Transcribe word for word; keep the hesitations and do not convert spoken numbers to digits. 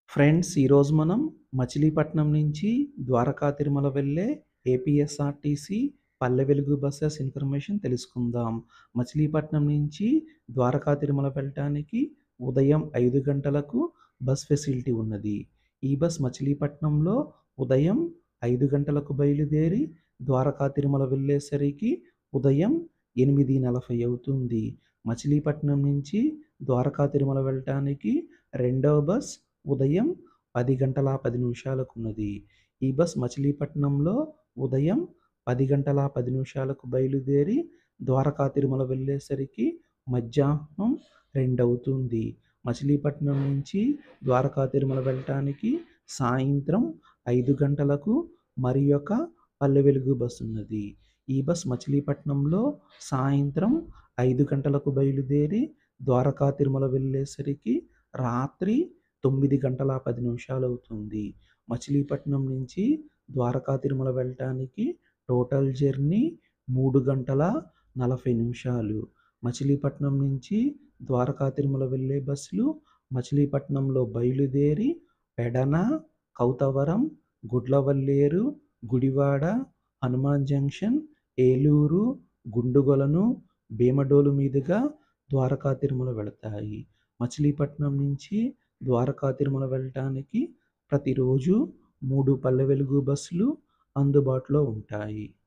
Friends, ఈరోజు మనం మచిలీపట్నం నుంచి ద్వారకా తిరుమల వెళ్ళే APSRTC Palle Velugu buses information తెలుసుకుందాం. మచిలీపట్నం నుంచి ద్వారకా తిరుమల వెళ్ళటానికి ఉదయం ఐదు గంటలకు బస్ ఫెసిలిటీ ఉన్నది. ఈ బస్ మచిలీపట్నంలో ఉదయం ఐదు గంటలకు బయలుదేరి ద్వారకా తిరుమల వెళ్ళేసరికి ఉదయం ఎనిమిది నలభై అవుతుంది. మచిలీపట్నం నుంచి ద్వారకా తిరుమల వెళ్ళటానికి రెండవ బస్ ఉదయం పది గంటల పది నిమిషాలకు ఉన్నది. ఈ బస్ మచిలీపట్నంలో ఉదయం పది గంటల పది నిమిషాలకు బయలుదేరి ద్వారకా తిరుమల వెళ్ళేసరికి మధ్యాహ్నం రెండు అవుతుంది. మచిలీపట్నం నుంచి ద్వారకా తిరుమల వెళ్ళటానికి సాయంత్రం ఐదు గంటలకు మరి ఒక పల్లె వెలుగు బస్ ఉన్నది. ఈ బస్ మచిలీపట్నంలో సాయంత్రం ఐదు గంటలకు బయలుదేరి ద్వారకా తిరుమల వెళ్ళేసరికి రాత్రి తొమ్మిది గంటల పది నిమిషాలు అవుతుంది. మచిలీపట్నం నుంచి ద్వారకా తిరుమల వెళ్ళటానికి టోటల్ జర్నీ మూడు గంటల నలభై నిమిషాలు. మచిలీపట్నం నుంచి ద్వారకా తిరుమల వెళ్ళే బస్సులు మచిలీపట్నంలో బయలుదేరి పెడన, కౌతవరం, గుడ్లవల్లేరు, గుడివాడ, హనుమాన్ జంక్షన్, ఏలూరు, గుండుగొలను, భీమడోలు మీదుగా ద్వారకా తిరుమల వెళతాయి. మచిలీపట్నం నుంచి ద్వారకా తిరుమల వెళ్ళటానికి ప్రతిరోజు మూడు పల్లె వెలుగు బస్సులు అందుబాటులో ఉంటాయి.